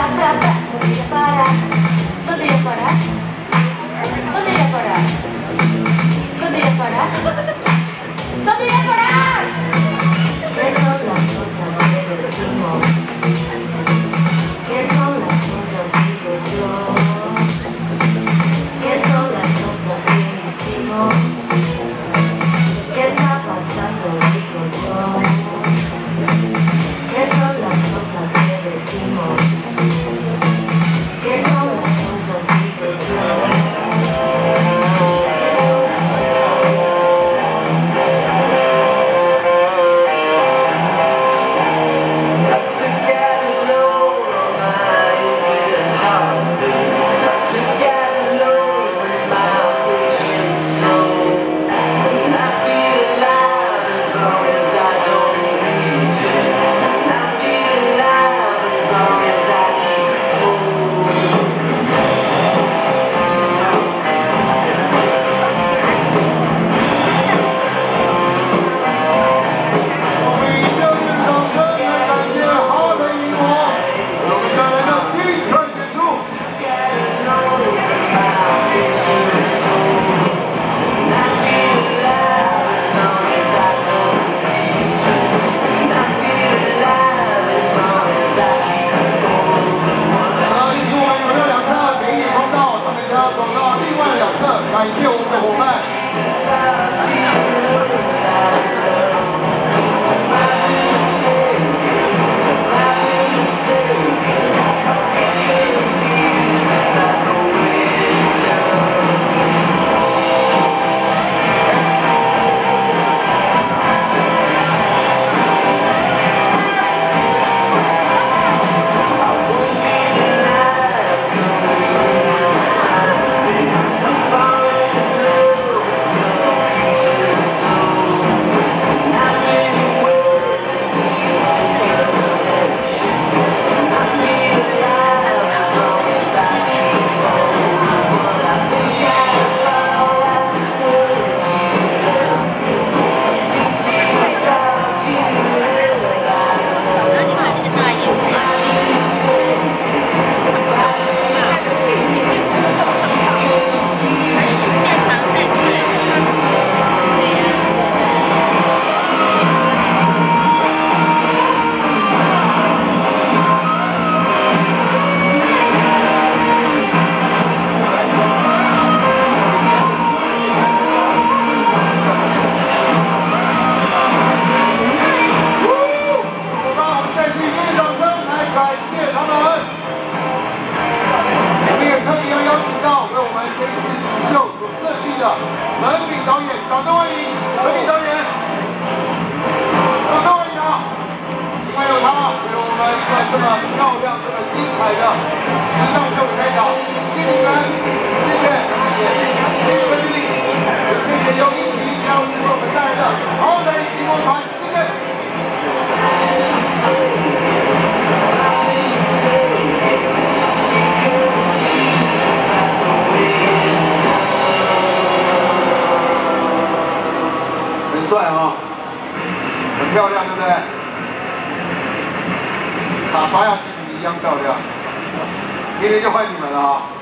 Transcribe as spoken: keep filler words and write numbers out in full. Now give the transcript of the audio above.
感谢我们的伙伴。陈炳导演，掌声欢迎陈炳导演，掌声欢迎他！因为有他，给了我们一个这么漂亮、这么精彩的时尚秀的开场。谢谢你们，谢谢，谢谢，谢谢陈炳，也谢谢由一起加入为我们带来的豪雷荧光团，谢谢。帅啊，很漂亮，对不对？打刷牙其实一样漂亮。明天就换你们了啊！